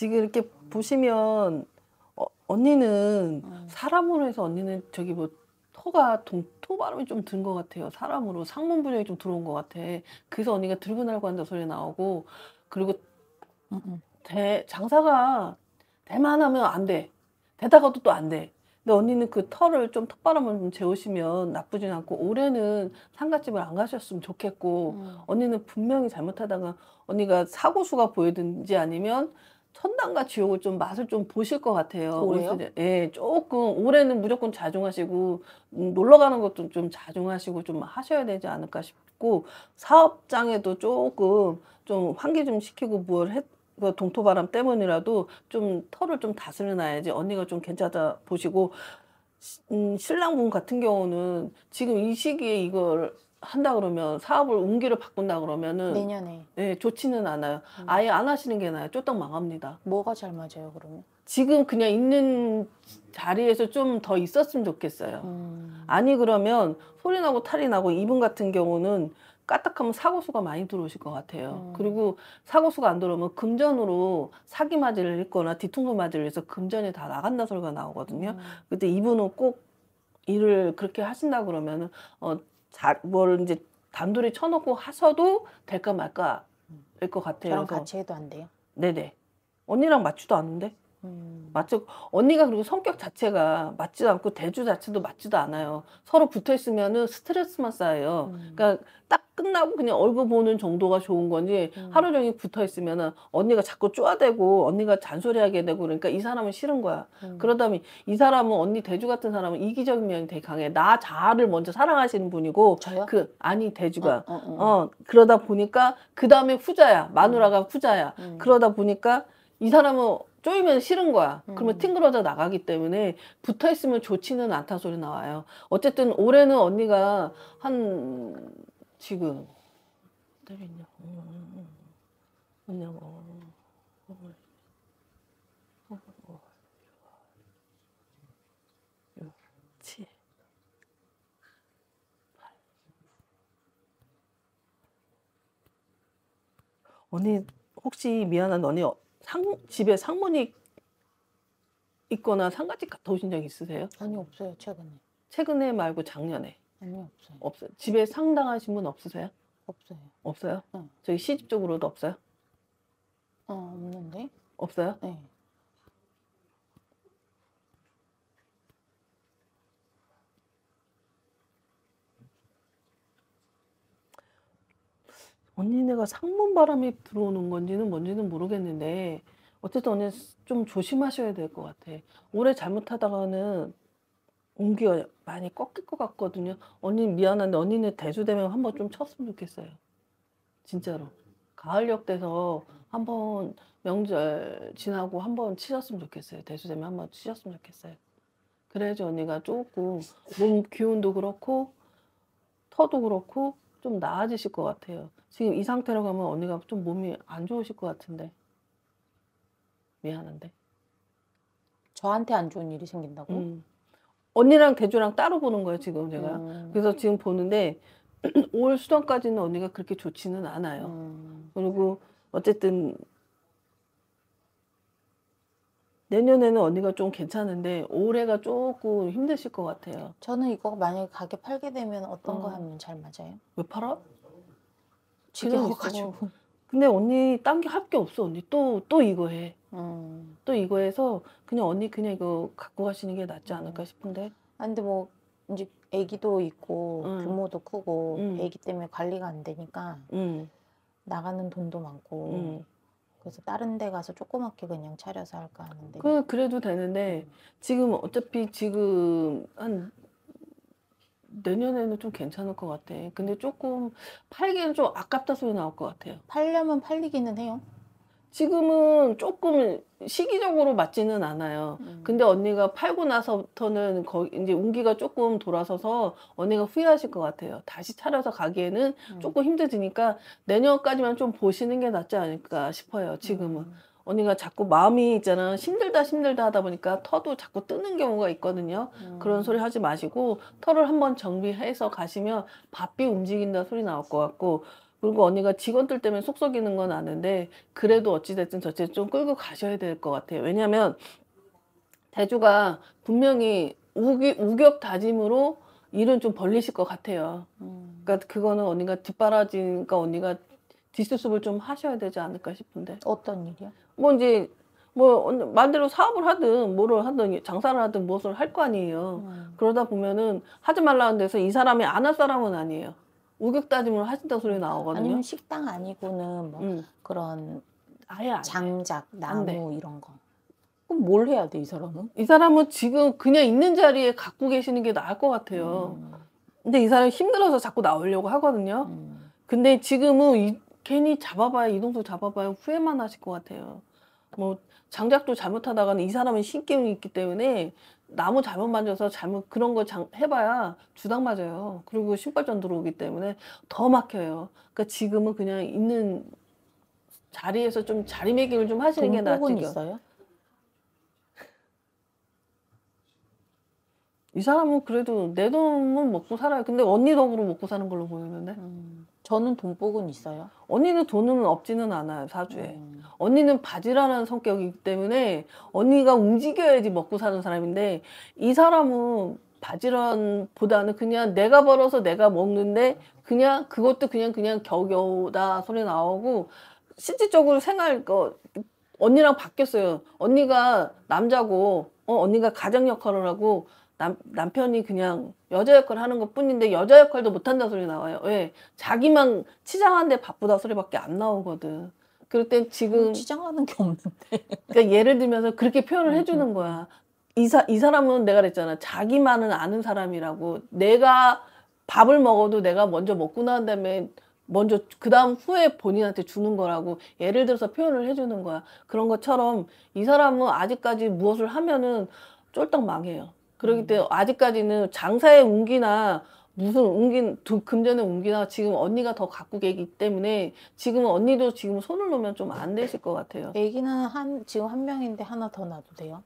지금 이렇게 보시면 언니는 음. 사람으로 해서 언니는 저기 뭐 토가 토 발음이 좀 든 것 같아요. 사람으로 상문 분열이 좀 들어온 것 같아. 그래서 언니가 들고 날고 한다 소리 나오고 그리고 장사가 대만 하면 안 돼. 되다가도 또 안 돼. 근데 언니는 그 털을 좀 턱바람을 좀 재우시면 나쁘진 않고 올해는 상갓집을 안 가셨으면 좋겠고 언니는 분명히 잘못하다가 언니가 사고수가 보이든지 아니면 천당과 지옥을 좀 맛을 좀 보실 것 같아요. 올해요? 예, 조금 올해는 무조건 자중하시고 놀러 가는 것도 좀 자중하시고 좀 하셔야 되지 않을까 싶고 사업장에도 조금 좀 환기 좀 시키고 그 동토바람 때문이라도 좀 털을 좀 다스려 놔야지 언니가 좀 괜찮다 보시고 신랑분 같은 경우는 지금 이 시기에 이걸 한다 그러면 사업을 운기를 바꾼다 그러면은 내년에. 예, 좋지는 않아요. 아예 안 하시는 게 나아요. 쫄딱 망합니다. 뭐가 잘 맞아요, 그러면? 지금 그냥 있는 자리에서 좀 더 있었으면 좋겠어요. 아니 그러면 소리 나고 탈이 나고 이분 같은 경우는 까딱하면 사고수가 많이 들어오실 것 같아요. 그리고 사고수가 안 들어오면 금전으로 사기 맞이를 했거나 뒤통수 맞이를 해서 금전이 다 나간다 소리가 나오거든요. 근데 이분은 꼭 일을 그렇게 하신다 그러면은 뭘 이제 단둘이 쳐놓고 하셔도 될까 말까 될 것 같아요. 저랑 그래서 같이 해도 안 돼요? 네네. 언니랑 맞지도 않은데? 맞죠? 언니가 그리고 성격 자체가 맞지도 않고 대주 자체도 맞지도 않아요. 서로 붙어 있으면은 스트레스만 쌓여요. 그러니까 딱 끝나고 그냥 얼굴 보는 정도가 좋은 건지 하루 종일 붙어 있으면은 언니가 자꾸 쪼아대고 언니가 잔소리하게 되고 그러니까 이 사람은 싫은 거야. 그러다 보니 이 사람은 언니 대주 같은 사람은 이기적인 면이 되게 강해. 나 자아를 먼저 사랑하시는 분이고 저요? 아니 대주가 그러다 보니까 그 다음에 후자야. 마누라가 후자야. 그러다 보니까 이 사람은 쪼이면 싫은 거야. 그러면 튕그러져 나가기 때문에 붙어 있으면 좋지는 않다 소리 나와요. 어쨌든 올해는 언니가 지금 언니 혹시 미안한데 언니 집에 상문이 있거나 상가집 갔다 오신 적 있으세요? 아니, 없어요, 최근에. 최근에 말고 작년에? 아니, 없어요. 없어요. 집에 상당하신 분 없으세요? 없어요. 없어요? 응. 저희 시집 쪽으로도 없어요? 없는데? 없어요? 네. 언니네가 상문 바람이 들어오는 건지는 뭔지는 모르겠는데 어쨌든 언니 좀 조심하셔야 될 것 같아. 오래 잘못하다가는 운기가 많이 꺾일 것 같거든요. 언니 미안한데 언니네 대수되면 한번 좀 쳤으면 좋겠어요. 진짜로. 가을역 돼서 한번 명절 지나고 한번 치셨으면 좋겠어요. 대수되면 한번 치셨으면 좋겠어요. 그래야지 언니가 조금 몸 기운도 그렇고 터도 그렇고 좀 나아지실 것 같아요. 지금 이 상태로 가면 언니가 좀 몸이 안 좋으실 것 같은데. 미안한데. 저한테 안 좋은 일이 생긴다고? 언니랑 대주랑 따로 보는 거예요, 지금 제가. 그래서 지금 보는데 올 수련까지는 언니가 그렇게 좋지는 않아요. 그리고 어쨌든 내년에는 언니가 좀 괜찮은데 올해가 조금 힘드실 것 같아요. 저는 이거 만약에 가게 팔게 되면 어떤 거 하면 잘 맞아요? 왜 팔아? 지겨워가지고. 근데 언니 딴 게 할 게 없어. 언니 또 이거 해. 음. 또 이거 해서 그냥 언니 그냥 이거 갖고 가시는 게 낫지 않을까 싶은데. 아, 근데 뭐 이제 아기도 있고 규모도 크고 아기 때문에 관리가 안 되니까 나가는 돈도 많고 그래서 다른 데 가서 조그맣게 그냥 차려서 할까 하는데. 그래도 되는데 지금 어차피 지금 한 내년에는 좀 괜찮을 것 같아. 근데 조금 팔기는 좀 아깝다 소리 나올 것 같아요. 팔려면 팔리기는 해요. 지금은 조금 시기적으로 맞지는 않아요. 근데 언니가 팔고 나서부터는 이제 운기가 조금 돌아서서 언니가 후회하실 것 같아요. 다시 차려서 가기에는 조금 힘들으니까 내년까지만 좀 보시는 게 낫지 않을까 싶어요. 지금은. 언니가 자꾸 마음이 있잖아. 힘들다 하다 보니까 터도 자꾸 뜨는 경우가 있거든요. 그런 소리 하지 마시고 터를 한번 정비해서 가시면 바삐 움직인다 소리 나올 것 같고 그리고 언니가 직원들 때문에 속 썩이는 건 아는데 그래도 어찌됐든 저찌 좀 끌고 가셔야 될 것 같아요. 왜냐하면 대주가 분명히 우격다짐으로 일은 좀 벌리실 것 같아요. 그러니까 그거는 언니가 뒷바라지니까 언니가 뒷수습을 좀 하셔야 되지 않을까 싶은데. 어떤 일이요? 뭐 이제 뭐 마음대로 사업을 하든 뭐를 하든 장사를 하든 무엇을 할 거 아니에요. 그러다 보면은 하지 말라는 데서 이 사람이 안 할 사람은 아니에요. 우격다짐으로 하신다 소리 나오거든요. 아니면 식당 아니고는 뭐 그런 아예 안 돼. 장작, 안 돼. 나무 이런 거. 그럼 뭘 해야 돼, 이 사람은? 이 사람은 지금 그냥 있는 자리에 갖고 계시는 게 나을 것 같아요. 근데 이 사람이 힘들어서 자꾸 나오려고 하거든요. 근데 지금은 괜히 잡아봐야 이동수 잡아봐야 후회만 하실 것 같아요. 뭐 장작도 잘못하다가는 이 사람은 신기운이 있기 때문에 나무 잘못 만져서 잘못 그런 거 해봐야 주당 맞아요. 그리고 신발전 들어오기 때문에 더 막혀요. 그러니까 지금은 그냥 있는 자리에서 좀 자리매김을 좀 하시는 게 낫지. 돈복은 있어요? 이 사람은 그래도 내 돈은 먹고 살아요. 근데 언니 덕으로 먹고 사는 걸로 보이는데. 저는 돈복은 있어요. 언니는 돈은 없지는 않아요, 사주에. 언니는 바지라는 성격이기 때문에 언니가 움직여야지 먹고 사는 사람인데 이 사람은 바지런보다는 그냥 내가 벌어서 내가 먹는데 그냥 그것도 그냥 겨우겨우다 소리 나오고 실질적으로 언니랑 바뀌었어요. 언니가 남자고 언니가 가장 역할을 하고 남편이 그냥 여자 역할을 하는 것 뿐인데 여자 역할도 못한다 소리 나와요. 왜? 자기만 치장하는데 바쁘다 소리밖에 안 나오거든. 그럴 땐 지금 치장하는 게 없는데. 그러니까 예를 들면서 그렇게 표현을 해주는 거야. 이 사람은 내가 그랬잖아. 자기만은 아는 사람이라고. 내가 밥을 먹어도 내가 먼저 먹고 난 다음에 먼저 그 다음 후에 본인한테 주는 거라고 예를 들어서 표현을 해주는 거야. 그런 것처럼 이 사람은 아직까지 무엇을 하면은 쫄딱 망해요. 그렇기 때문에 아직까지는 장사의 운기나 무슨 금전의 운기나 지금 언니가 더 갖고 계기 때문에 지금은 언니도 지금 손을 놓으면 좀 안 되실 것 같아요. 애기는 지금 한 명인데 하나 더 낳아도 돼요?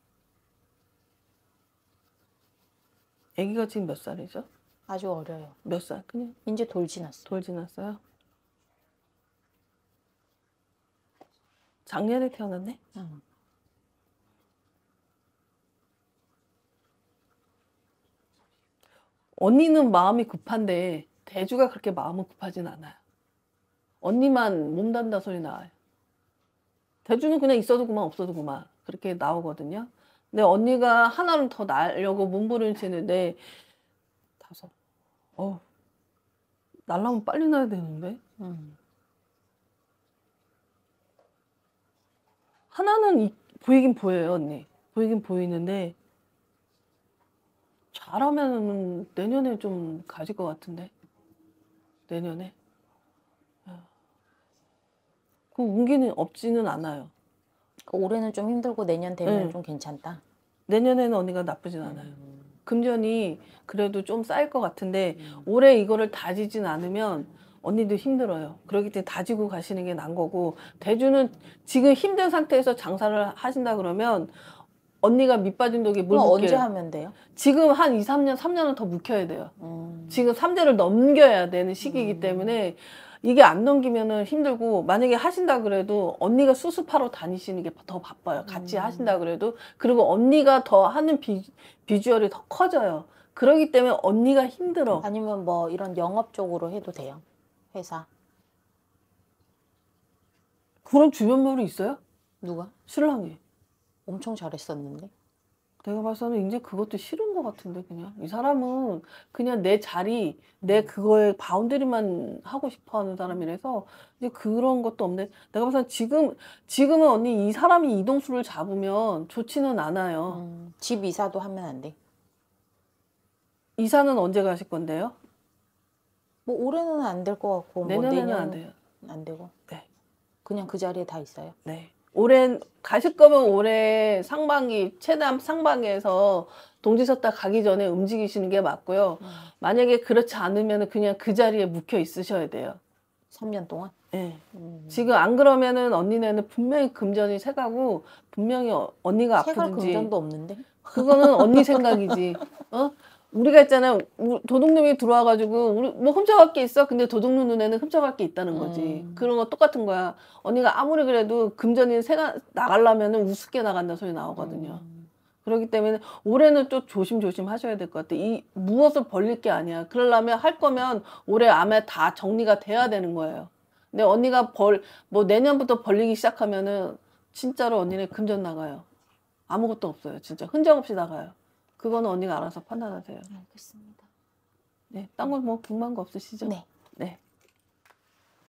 애기가 지금 몇 살이죠? 아주 어려요. 몇 살? 그냥 이제 돌 지났어. 돌 지났어요? 작년에 태어났네? 응. 언니는 마음이 급한데 대주가 그렇게 마음은 급하진 않아요. 언니만 몸단다 소리 나와요. 대주는 그냥 있어도 그만 없어도 그만 그렇게 나오거든요. 근데 언니가 하나를 더 낳으려고 몸부림치는데 5. 낳으려면 빨리 낳아야 되는데. 하나는 보이긴 보여요, 언니. 보이긴 보이는데 잘하면 내년에 좀 가질 것 같은데. 내년에. 그 운기는 없지는 않아요. 올해는 좀 힘들고 내년 되면 응. 좀 괜찮다. 내년에는 언니가 나쁘진 않아요. 금전이 그래도 좀 쌓일 것 같은데 올해 이거를 다지진 않으면 언니도 힘들어요. 그렇기 때문에 다지고 가시는 게 나은 거고 대주는 지금 힘든 상태에서 장사를 하신다 그러면 언니가 밑빠진 독에 물 그럼 붓게 언제 하면 돼요? 지금 한 2, 3년, 3년은 더 묵혀야 돼요. 지금 3대를 넘겨야 되는 시기이기 때문에 이게 안 넘기면은 힘들고 만약에 하신다 그래도 언니가 수습하러 다니시는 게 더 바빠요. 같이 하신다 그래도. 그리고 언니가 더 하는 비주얼이 더 커져요. 그러기 때문에 언니가 힘들어. 아니면 뭐 이런 영업 쪽으로 해도 돼요? 회사. 그런 주변물이 있어요? 누가? 신랑이. 엄청 잘했었는데. 내가 봐서는 이제 그것도 싫은 것 같은데 그냥 이 사람은 그냥 내 자리 내 그거에 바운더리만 하고 싶어하는 사람이라서 이제 그런 것도 없네. 내가 봐서는 지금은 언니 이 사람이 이동수를 잡으면 좋지는 않아요. 집 이사도 하면 안 돼. 이사는 언제 가실 건데요? 뭐 올해는 안 될 것 같고 내년에는 뭐 안 돼요. 안 되고. 네. 그냥 그 자리에 다 있어요. 네. 올해 가실 거면 올해 상반기 최대한 상반기에서 동지 섰다 가기 전에 움직이시는 게 맞고요. 만약에 그렇지 않으면 그냥 그 자리에 묵혀 있으셔야 돼요. 3년 동안? 네. 지금 안 그러면은 언니네는 분명히 금전이 새가고 분명히 언니가 새갈 아프든지 금전도 없는데? 그거는 언니 생각이지. 우리가 있잖아요. 도둑놈이 들어와가지고 우리 뭐 훔쳐갈 게 있어? 근데 도둑놈 눈에는 훔쳐갈 게 있다는 거지. 그런 거 똑같은 거야. 언니가 아무리 그래도 금전이 새가 나가려면은 우습게 나간다 소리 나오거든요. 그렇기 때문에 올해는 또 조심조심 하셔야 될 것 같아. 이 무엇을 벌릴 게 아니야. 그러려면 할 거면 올해 안에 다 정리가 돼야 되는 거예요. 근데 언니가 뭐 내년부터 벌리기 시작하면은 진짜로 언니는 금전 나가요. 아무것도 없어요. 진짜 흔적 없이 나가요. 그거는 언니가 알아서 판단하세요. 알겠습니다. 네, 딴 건 뭐 궁금한 거 없으시죠? 네. 네.